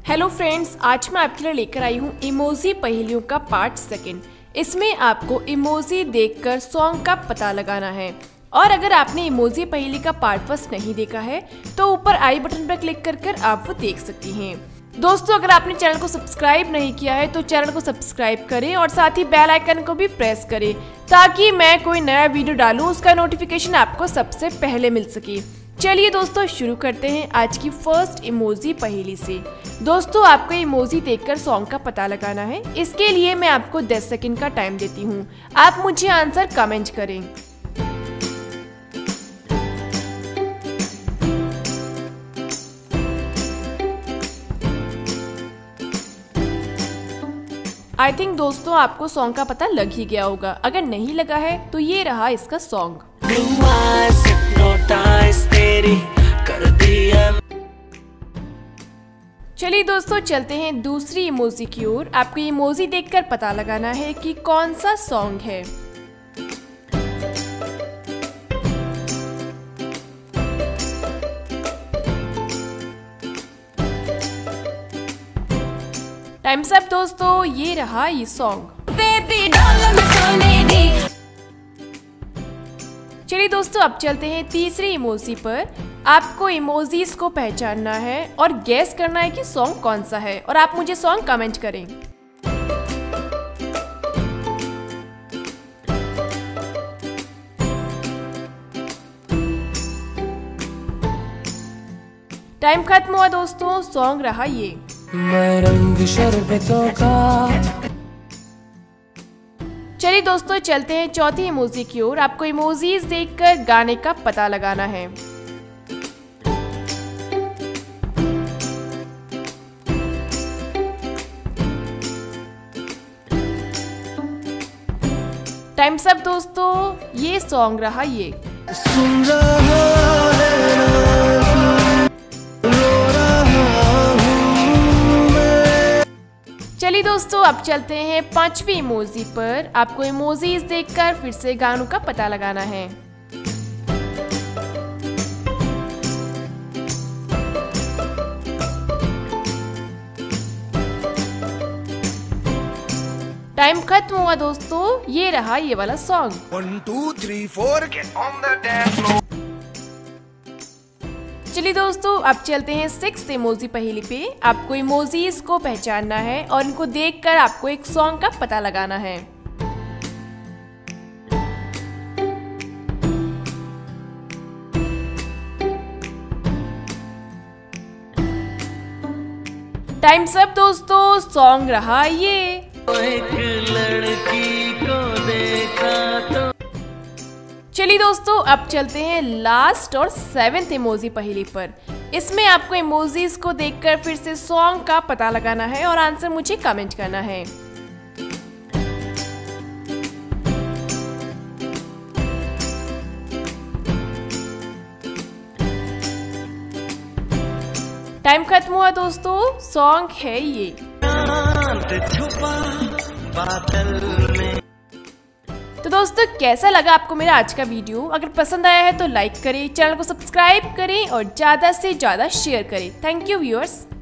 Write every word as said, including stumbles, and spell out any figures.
Hello friends, आज मैं आपके लिए लेकर आई हूँ इमोजी पहेलियों का पार्ट सेकंड। इसमें आपको इमोजी देखकर सॉन्ग का पता लगाना है। और अगर आपने इमोजी पहेली का पार्ट फर्स्ट नहीं देखा है तो ऊपर आई बटन पर क्लिक कर कर आप वो देख सकती हैं। दोस्तों, अगर आपने चैनल को सब्सक्राइब नहीं किया है तो चैनल को सब्सक्राइब करें और साथ ही बेल आइकन को भी प्रेस करें ताकि मैं कोई नया वीडियो डालूं उसका नोटिफिकेशन आपको सबसे पहले मिल सके। चलिए दोस्तों, शुरू करते हैं आज की फर्स्ट इमोजी पहेली से। दोस्तों, आपको इमोजी देखकर सॉन्ग का पता लगाना है। इसके लिए मैं आपको दस सेकंड का टाइम देती हूँ। आप मुझे आंसर कमेंट करें। आई थिंक दोस्तों आपको सॉन्ग का पता लग ही गया होगा। अगर नहीं लगा है तो ये रहा इसका सॉन्ग। चलिए दोस्तों, चलते हैं दूसरी इमोजी की ओर। आपको इमोजी देखकर पता लगाना है कि कौन सा सॉन्ग है। टाइम्स अप दोस्तों, ये रहा ये सॉन्ग। चलिए दोस्तों, अब चलते हैं तीसरी इमोजी पर। आपको इमोजीज को पहचानना है और गैस करना है कि सॉन्ग कौन सा है और आप मुझे सॉन्ग कमेंट करें। टाइम खत्म हुआ दोस्तों, सॉन्ग रहा ये। मैं रंग शरबतों का। चलिए दोस्तों, चलते हैं चौथी इमोजी की ओर। आपको इमोजीज देखकर गाने का पता लगाना है। टाइम्स अप दोस्तों, ये सॉन्ग रहा ये। सुन रहा है, चलिए दोस्तों, अब चलते हैं पांचवी इमोजी पर। आपको इमोजीज देखकर फिर से गानों का पता लगाना है। टाइम खत्म हुआ दोस्तों, ये रहा ये वाला song. One two three four get on the dance floor. चलिए दोस्तों, अब चलते हैं सिक्स्थ इमोजी पहेली पे। आपको इमोजीज को पहचानना है और इनको देखकर आपको एक सॉन्ग का पता लगाना है। टाइम्स अप दोस्तों, सॉन्ग रहा ये। एक लड़की को देखा तो। चलिए दोस्तों, अब चलते हैं लास्ट और सेवेंथ इमोजी पहेली पर। इसमें आपको इमोजीज को देखकर फिर से सॉन्ग का पता लगाना है और आंसर मुझे कमेंट करना है। टाइम खत्म हुआ दोस्तों, सॉन्ग है ये। छुपा बादल में। तो दोस्तों, कैसा लगा आपको मेरा आज का वीडियो? अगर पसंद आया है तो लाइक करें, चैनल को सब्सक्राइब करें और ज़्यादा से ज़्यादा शेयर करें। Thank you viewers.